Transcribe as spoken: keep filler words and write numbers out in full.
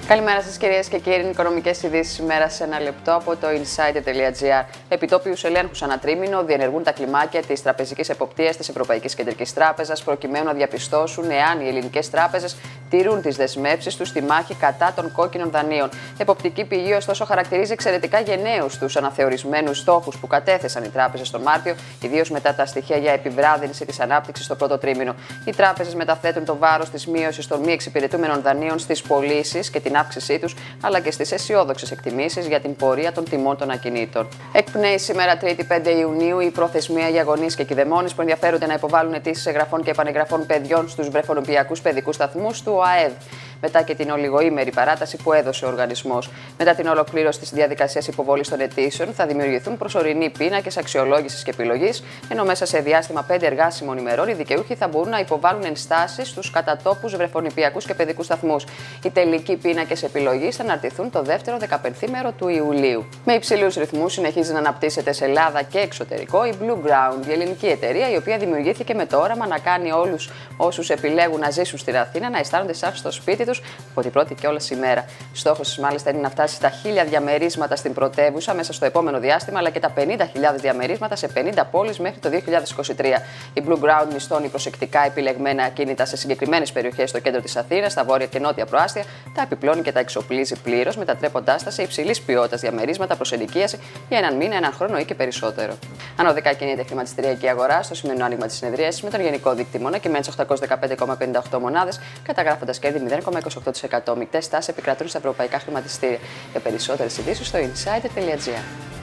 Καλημέρα σας κυρίες και κύριοι. Οικονομικές ειδήσεις ημέρα σε ένα λεπτό από το insider τελεία gr. Επιτόπιους ελέγχους ανά τρίμηνο διενεργούν τα κλιμάκια της τραπεζικής εποπτείας της Ευρωπαϊκής Κεντρικής Τράπεζας προκειμένου να διαπιστώσουν εάν οι ελληνικές τράπεζες τηρούν τις δεσμεύσεις τους στη μάχη κατά των κόκκινων δανείων. Εποπτική πηγή, ωστόσο, χαρακτηρίζει εξαιρετικά γενναίους τους αναθεωρισμένους στόχους που κατέθεσαν οι τράπεζες τον Μάρτιο, ιδίως μετά τα στοιχεία για επιβράδυνση της ανάπτυξης στο πρώτο τρίμηνο. Οι τράπεζες μεταθέτουν το βάρος της μείωσης των μη εξυπηρετούμενων δανείων στις πωλήσεις και την αύξησή τους, αλλά και στις αισιόδοξες εκτιμήσεις για την πορεία των τιμών των ακινήτων. Εκπνέει σήμερα Τρίτη πέντε Ιουνίου η προθεσμία για γονείς και κηδεμόνες που ενδιαφέρονται να υποβάλουν αιτήσεις εγγραφών και επανεγγραφών παιδιών στους βρεφονιπιακούς παιδικούς σταθμούς του ΟΑΕΔ, μετά και την ολιγοήμερη παράταση που έδωσε ο οργανισμός. Μετά την ολοκλήρωση της διαδικασίας υποβολής των αιτήσεων, θα δημιουργηθούν προσωρινοί πίνακες αξιολόγησης και επιλογής, ενώ μέσα σε διάστημα πέντε εργάσιμων ημερών οι δικαιούχοι θα μπορούν να υποβάλουν ενστάσεις στους κατατόπους βρεφονιπιακούς και παιδικούς σταθμούς. Οι τελικοί πίνακες επιλογής θα αναρτηθούν το δεύτερο δεκαπενθήμερο του Ιουλίου. Με υψηλούς ρυθμούς συνεχίζει να αναπτύσσεται σε Ελλάδα και εξωτερικό η Blue Ground, η ελληνική εταιρεία η οποία δημιουργήθηκε με το όραμα να κάνει όλους όσους επιλέγουν να ζήσουν στην Αθήνα να αισθάνονται σαν στο σπίτι τους από την πρώτη και όλας ημέρα. Στόχος της μάλιστα είναι να φτάσει στα χίλια διαμερίσματα στην πρωτεύουσα μέσα στο επόμενο διάστημα, αλλά και τα πενήντα χιλιάδες διαμερίσματα σε πενήντα πόλεις μέχρι το δύο χιλιάδες είκοσι τρία. Η Blue Ground μισθώνει προσεκτικά επιλεγμένα ακίνητα σε συγκεκριμένες περιοχές στο κέντρο της Αθήνας, στα βόρεια και νότια προάστια, τα επιπλώνει και τα εξοπλίζει πλήρως, μετατρέποντάς τα σε υψηλής ποιότητας διαμερίσματα προς ενοικίαση για έναν μήνα, έναν χρόνο ή και περισσότερο. Ανωδικά κινείται η χρηματιστηριακή αγορά στο σημερινό άνοιγμα της συνεδρίασης με τον γενικό δείκτη μονοκυμμένης οκτακόσιες δεκαπέντε κόμμα πενήντα οκτώ μονάδες, καταγράφοντας κέρδη μηδέν κόμμα είκοσι οκτώ τοις εκατό. Μικτές τάσεις επικρατούν στα ευρωπαϊκά χρηματιστήρια. Για περισσότερες ειδήσεις στο insider τελεία gr.